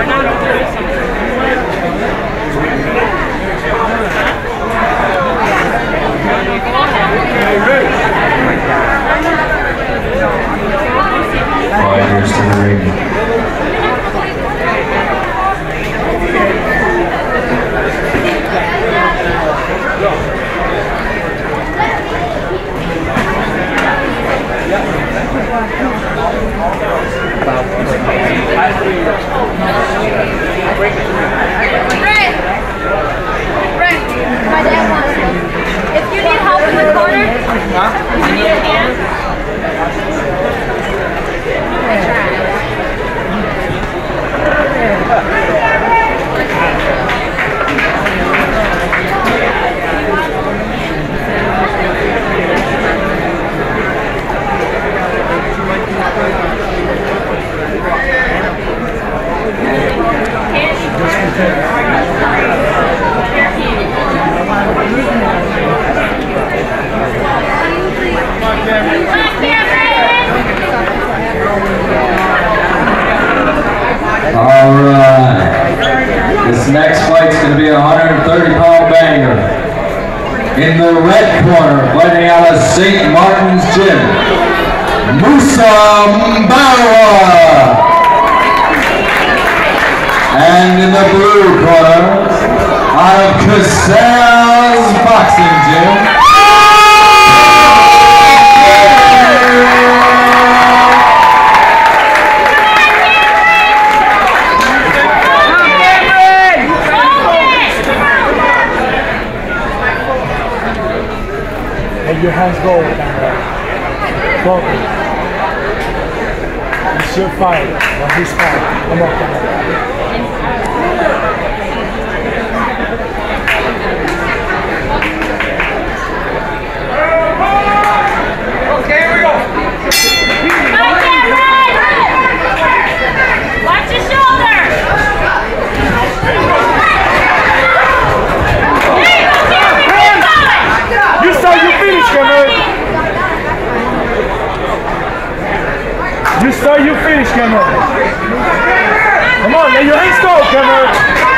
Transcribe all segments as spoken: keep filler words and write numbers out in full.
Fighters to the ring. My dad wants them. If you need help in the corner, huh? You need a hand? I tried. Alright, this next fight's going to be a one hundred thirty pound banger. In the red corner, fighting out of Saint Martin's Gym, Musa Mbawa. And in the blue corner, out of Cassell's Boxing Gym, your hands go. Focus. It's your fight. Or his fight. Come on, come on. Okay, here we go. Watch your shoulder. You start, you finish, Cameron. You start, you finish, Cameron. Come on, let your hands go, Cameron.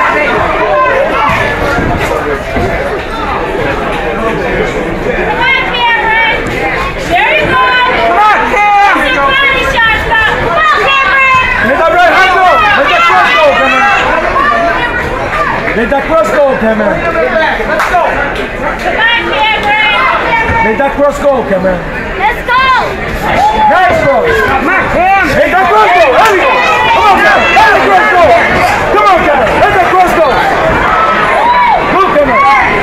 Come on, Cameron. There you go. Come on, Cam. Body shots, come on, Cameron. Let that right hand go. Let that cross go, Cameron. Let that cross go, Cameron. Let's go. Come on, Cameron. Let that cross go, Cameron. Let's go. Nice cross. Come on, Cam. Let that cross go. There we go. Come on, Cameron. Let that cross go. Come on, Cameron. Let that cross go. Good, Cameron.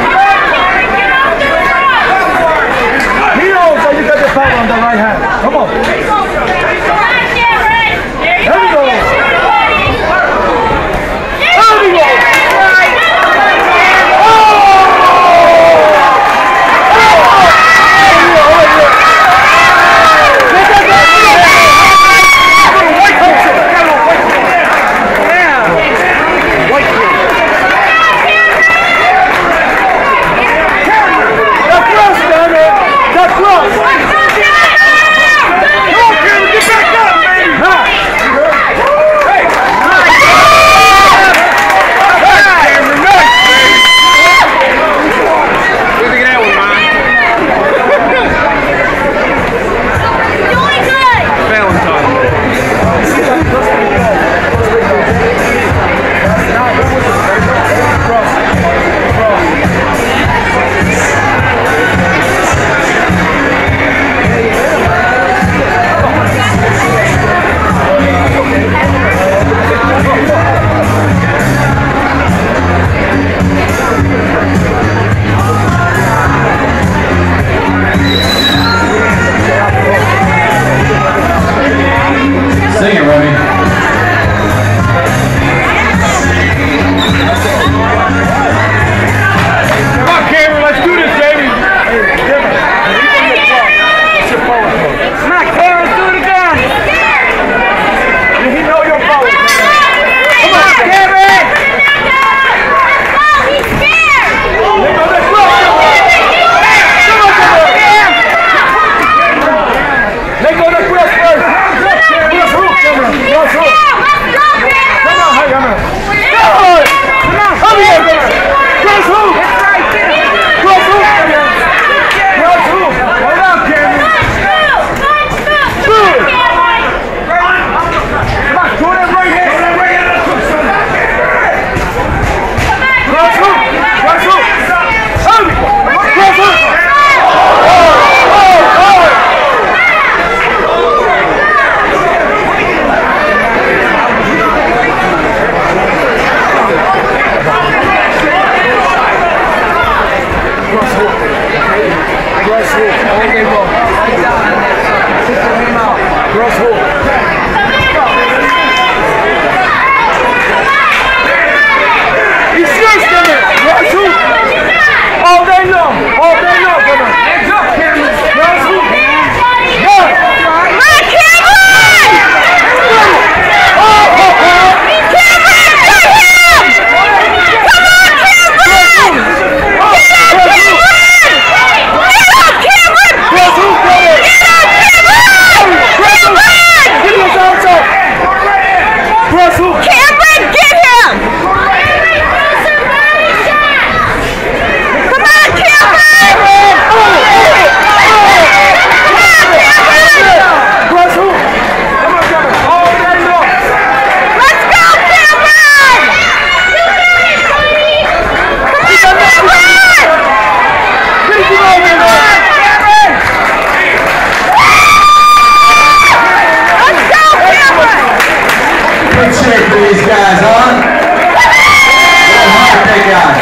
He knows that you got the power on the right hand. Come on. Come on, Cameron. There you There we go. go. There we go. Come these guys, huh? Little heart they got.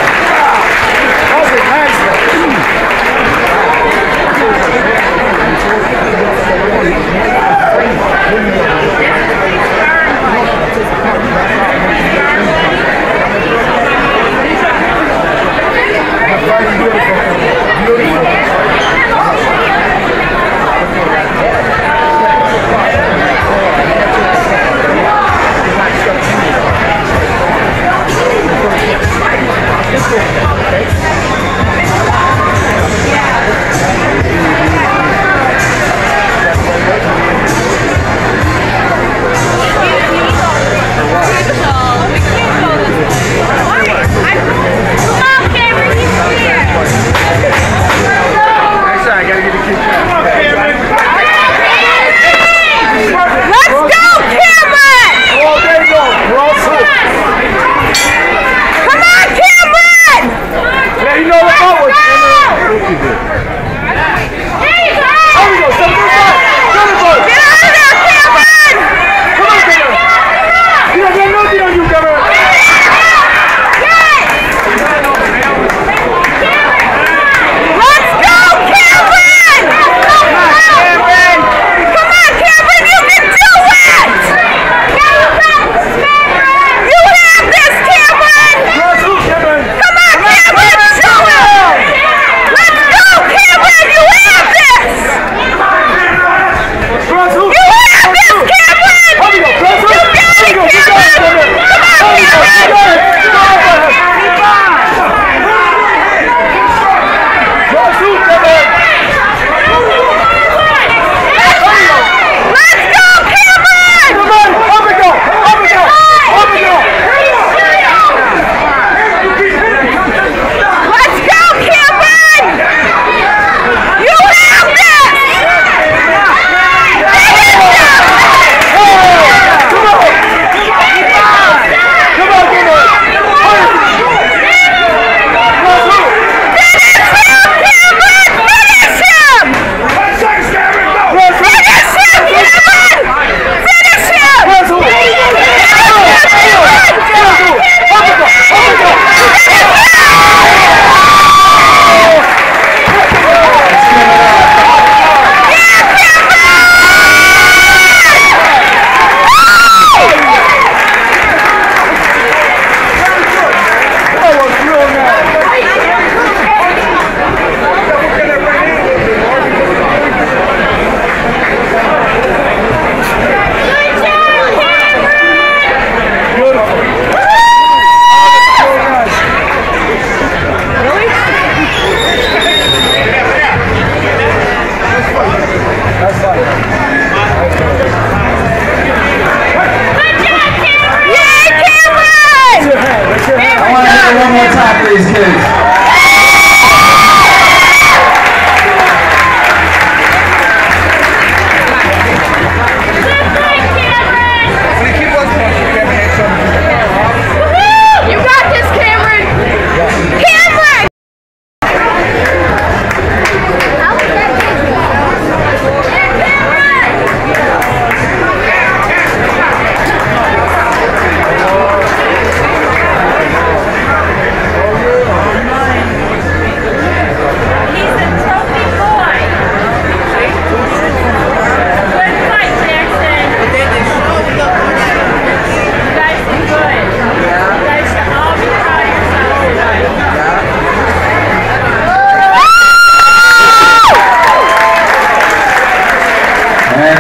These kids.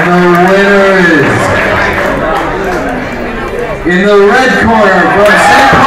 In the red corner from Saint